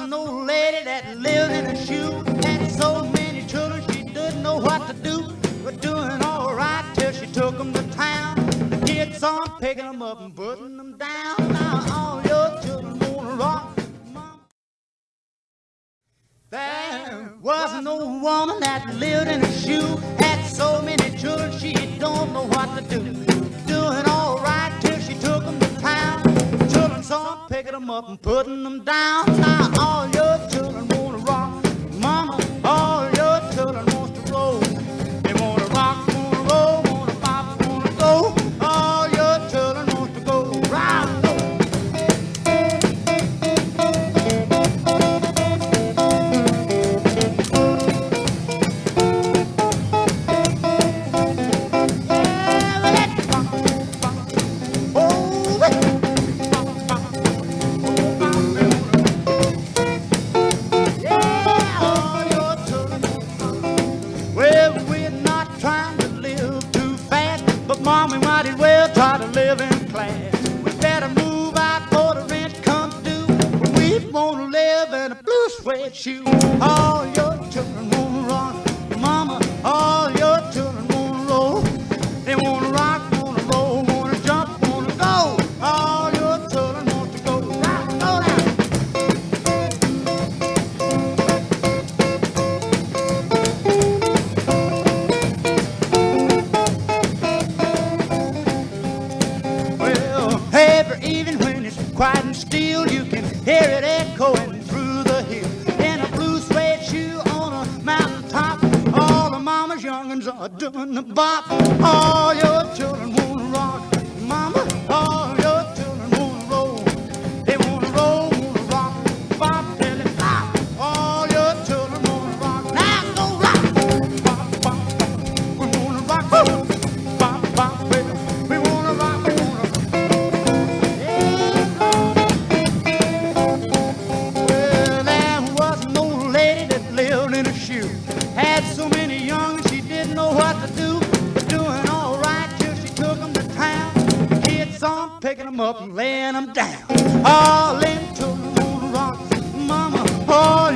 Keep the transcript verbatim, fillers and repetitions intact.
an old lady that lived in a shoe, had so many children she didn't know what to do. But doing all right till she took them to town. The kids saw 'em picking them up and putting them down. Now all your children wanna rock. There was an old woman that lived in a shoe, had so many children she don't know what to do. Doing all right till she took them to town. The children saw 'em picking them up and putting them down. Now all your children wanna rock, mama. All your children wants to roll. They wanna rock, wanna roll, wanna pop, wanna go. All your children wants to go rock. Mom, we might as well try to live in class. We better move out before the rent comes due. We wanna live in a blue suede shoe. All your children wanna rock, mama. All your children wanna roll. They wanna rock, wanna roll, wanna jump, wanna go. All your children want to go rock, go down. Even when it's quiet and still, you can hear it echoing through the hills. In a blue suede shoe on a mountain top, all the mama's young'uns are doing the bop. All your children wanna rock, mama. All your children wanna roll. They wanna roll, wanna rock, bop, till it pop. All your children wanna rock. Now go rock, bop, bop. We wanna rock, bop, bop, baby. We wanna rock, we wanna rock. In a shoe, had so many young she didn't know what to do. But doing all right till she took them to town. The kids saw 'em picking them up and laying them down. All them children wanna rock, mama. All